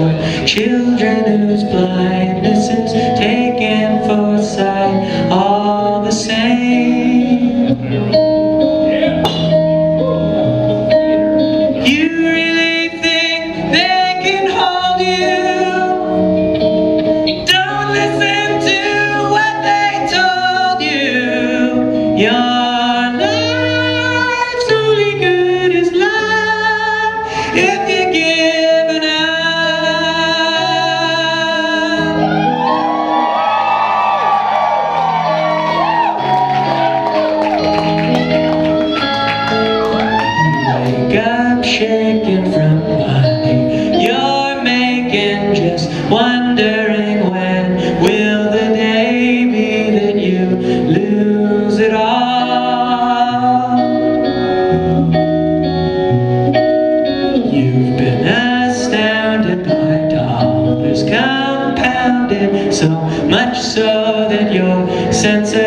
for children whose blindness is taken for sight, all the same. You really think they can hold you? Don't listen to what they told you. Your life's only good as life if you give it up. Wake up shaking from money you're making, just wondering when will the day be that you lose it all. You've been astounded by dollars compounded, so much so that your sense of